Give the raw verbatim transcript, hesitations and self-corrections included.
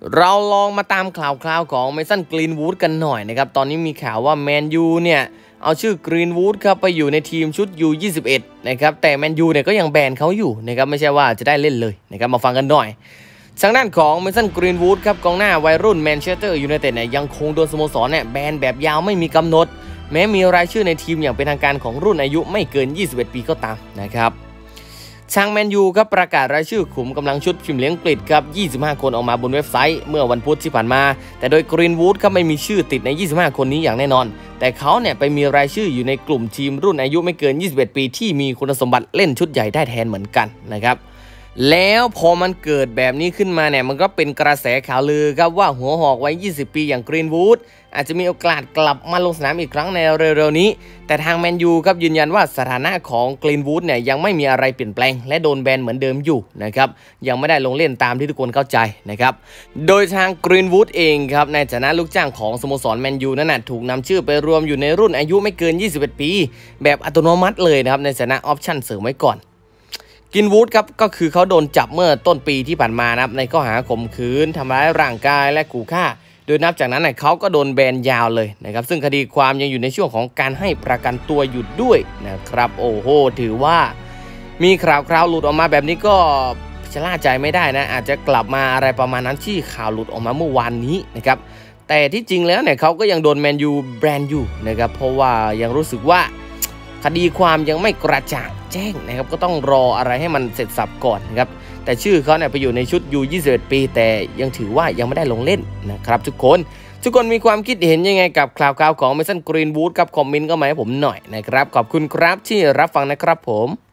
เราลองมาตามข่าวคราวของเมสันกรีนวูดกันหน่อยนะครับตอนนี้มีข่าวว่าแมนยูเนี่ยเอาชื่อกรีนวูดครับไปอยู่ในทีมชุด ยู ยี่สิบเอ็ด นะครับแต่แมนยูเนี่ยก็ยังแบนเขาอยู่นะครับไม่ใช่ว่าจะได้เล่นเลยนะครับมาฟังกันหน่อยทางด้านของเมสันกรีนวูดครับกองหน้าวัยรุ่นแมนเชสเตอร์ยูไนเต็ดเนี่ยยังคงโดนสโมสรเนี่ยแบนแบบยาวไม่มีกำหนดแม้มีรายชื่อในทีมอย่างเป็นทางการของรุ่นอายุไม่เกินยี่สิบเอ็ดปีก็ตามนะครับทางแมนยูครับประกาศรายชื่อขุมกำลังชุดพรีเมียร์ลีกอังกฤษครับยี่สิบห้าคนออกมาบนเว็บไซต์เมื่อวันพุธที่ผ่านมาแต่โดยกรีนวูดครับไม่มีชื่อติดในยี่สิบห้าคนนี้อย่างแน่นอนแต่เขาเนี่ยไปมีรายชื่ออยู่ในกลุ่มทีมรุ่นอายุไม่เกินยี่สิบเอ็ดปีที่มีคุณสมบัติเล่นชุดใหญ่ได้แทนเหมือนกันนะครับแล้วพอมันเกิดแบบนี้ขึ้นมาเนี่ยมันก็เป็นกระแสข่าวลือครับว่าหัวหอกวัยยี่สิบปีอย่างกรีนวูดอาจจะมีโอกาสกลับมาลงสนามอีกครั้งในเร็วๆนี้แต่ทางแมนยูครับยืนยันว่าสถานะของกรีนวูดเนี่ยยังไม่มีอะไรเปลี่ยนแปลงและโดนแบนเหมือนเดิมอยู่นะครับยังไม่ได้ลงเล่นตามที่ทุกคนเข้าใจนะครับโดยทางกรีนวูดเองครับในฐานะลูกจ้างของสโมสรแมนยูนั้นนะถูกนำชื่อไปรวมอยู่ในรุ่นอายุไม่เกินยี่สิบเอ็ดปีแบบอัตโนมัติเลยนะครับในฐานะออปชั่นเสริมไว้ก่อนกรีนวูดครับก็คือเขาโดนจับเมื่อต้นปีที่ผ่านมานะครับในข้อหาข่มขืนทำร้ายร่างกายและขู่ฆ่าโดยนับจากนั้นเขาก็โดนแบนยาวเลยนะครับซึ่งคดีความยังอยู่ในช่วงของการให้ประกันตัวอยู่ด้วยนะครับโอ้โหถือว่ามีข่าวคราวหลุดออกมาแบบนี้ก็ชะล่าใจไม่ได้นะอาจจะกลับมาอะไรประมาณนั้นที่ข่าวหลุดออกมาเมื่อวานนี้นะครับแต่ที่จริงแล้วเนี่ยเขาก็ยังโดนแมนยูแบนอยู่นะครับเพราะว่ายังรู้สึกว่าคดีความยังไม่กระจ่างแจ้งนะครับก็ต้องรออะไรให้มันเสร็จสับก่อนนะครับแต่ชื่อเขาเนี่ยไปอยู่ในชุด ยู ยี่สิบเอ็ด ปีแต่ยังถือว่ายังไม่ได้ลงเล่นนะครับทุกคนทุกคนมีความคิดเห็นยังไงกับข่าวข่าวของเมสันกรีนวูดครับคอมเมนต์ก็มาให้ผมหน่อยนะครับขอบคุณครับที่รับฟังนะครับผม